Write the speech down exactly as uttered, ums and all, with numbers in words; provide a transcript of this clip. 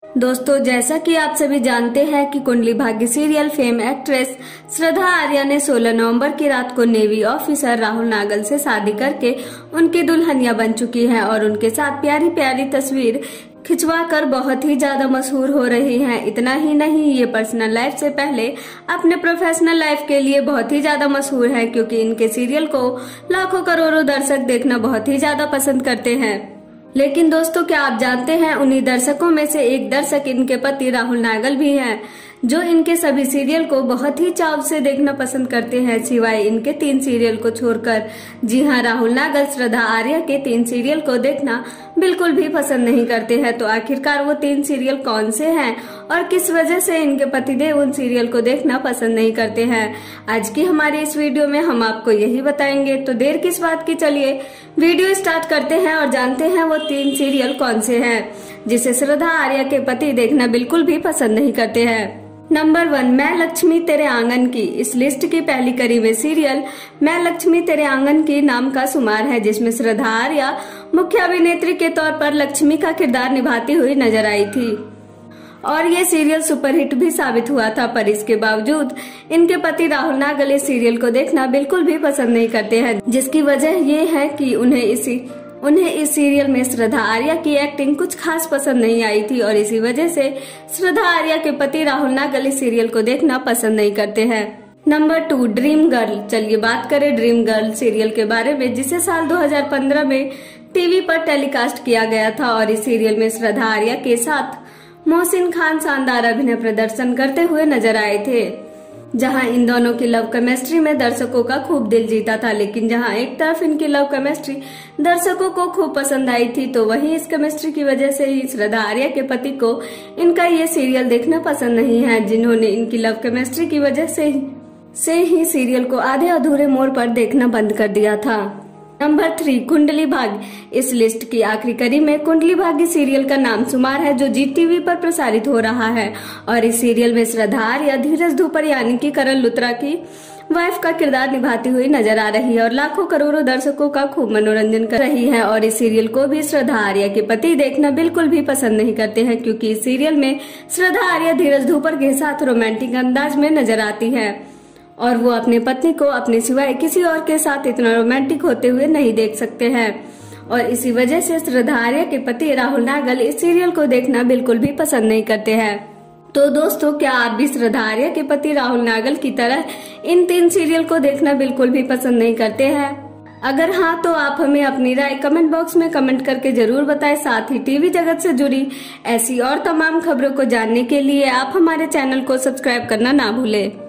दोस्तों, जैसा कि आप सभी जानते हैं कि Kundali Bhagya serial fame actress Shraddha Arya ने सोलह नवंबर की रात को नेवी ऑफिसर राहुल नागल से शादी करके उनकी दुल्हनिया बन चुकी हैं और उनके साथ प्यारी प्यारी तस्वीर खिंचवाकर बहुत ही ज्यादा मशहूर हो रही हैं। इतना ही नहीं, ये पर्सनल लाइफ से पहले अपने प्रोफेशनल लाइफ के लिए बहुत ही ज्यादा मशहूर है, क्योंकि इनके सीरियल को लाखों करोड़ों दर्शक देखना बहुत ही ज्यादा पसंद करते हैं। लेकिन दोस्तों, क्या आप जानते हैं, उन्हीं दर्शकों में से एक दर्शक इनके पति राहुल नागल भी हैं, जो इनके सभी सीरियल को बहुत ही चाव से देखना पसंद करते हैं, सिवाय इनके तीन सीरियल को छोड़कर। जी हां, राहुल नागल श्रद्धा आर्या के तीन सीरियल को देखना बिल्कुल भी पसंद नहीं करते हैं। तो आखिरकार वो तीन सीरियल कौन से हैं और किस वजह से इनके पतिदेव उन सीरियल को देखना पसंद नहीं करते हैं, आज की हमारी इस वीडियो में हम आपको यही बताएंगे। तो देर किस बात की, चलिए वीडियो स्टार्ट करते हैं और जानते हैं वो तीन सीरियल कौन से हैं जिसे श्रद्धा आर्या के पति देखना बिल्कुल भी पसंद नहीं करते हैं। नंबर वन, मैं लक्ष्मी तेरे आंगन की। इस लिस्ट की पहली कड़ी में सीरियल मैं लक्ष्मी तेरे आंगन की नाम का शुमार है, जिसमें श्रद्धा आर्या मुख्य अभिनेत्री के तौर पर लक्ष्मी का किरदार निभाती हुई नजर आई थी और ये सीरियल सुपरहिट भी साबित हुआ था। पर इसके बावजूद इनके पति राहुल नागल इस सीरियल को देखना बिल्कुल भी पसंद नहीं करते हैं, जिसकी वजह ये है कि उन्हें इसी उन्हें इस सीरियल में श्रद्धा आर्या की एक्टिंग कुछ खास पसंद नहीं आई थी और इसी वजह से श्रद्धा आर्या के पति राहुल नागल इस सीरियल को देखना पसंद नहीं करते हैं। Number two, dream girl. चलिए बात करें ड्रीम गर्ल सीरियल के बारे में, जिसे साल दो हज़ार पंद्रह में टीवी पर टेलीकास्ट किया गया था और इस सीरियल में श्रद्धा आर्या के साथ मोहसिन खान शानदार अभिनय प्रदर्शन करते हुए नजर आए थे, जहां इन दोनों की लव केमिस्ट्री में दर्शकों का खूब दिल जीता था। लेकिन जहां एक तरफ इनकी लव केमिस्ट्री दर्शकों को खूब पसंद आई थी, तो वहीं इस केमिस्ट्री की वजह से ही श्रद्धा आर्या के पति को इनका ये सीरियल देखना पसंद नहीं है, जिन्होंने इनकी लव केमिस्ट्री की वजह से ही, से ही सीरियल को आधे अधूरे मोड़ पर देखना बंद कर दिया था। Number three, Kundali Bhagya. इस लिस्ट की आखिरी कड़ी में कुंडली भाग्य सीरियल का नाम शुमार है, जो जी टीवी पर प्रसारित हो रहा है और इस सीरियल में श्रद्धा आर्या धीरज धूपर यानी कि करण लुथरा की वाइफ का किरदार निभाती हुई नजर आ रही है और लाखों करोड़ों दर्शकों का खूब मनोरंजन कर रही है। और इस सीरियल को भी श्रद्धा आर्या के पति देखना बिल्कुल भी पसंद नहीं करते हैं, क्योंकि इस सीरियल में श्रद्धा आर्या धीरज धूपर के साथ रोमांटिक अंदाज में नजर आती है और वो अपने पत्नी को अपने सिवाय किसी और के साथ इतना रोमांटिक होते हुए नहीं देख सकते हैं और इसी वजह से श्रद्धा आर्या के पति राहुल नागल इस सीरियल को देखना बिल्कुल भी पसंद नहीं करते हैं। तो दोस्तों, क्या आप भी श्रद्धा आर्या के पति राहुल नागल की तरह इन तीन सीरियल को देखना बिल्कुल भी पसंद नहीं करते हैं? अगर हाँ, तो आप हमें अपनी राय कमेंट बॉक्स में कमेंट करके जरूर बताएं। साथ ही टीवी जगत से जुड़ी ऐसी और तमाम खबरों को जानने के लिए आप हमारे चैनल को सब्सक्राइब करना ना भूलें।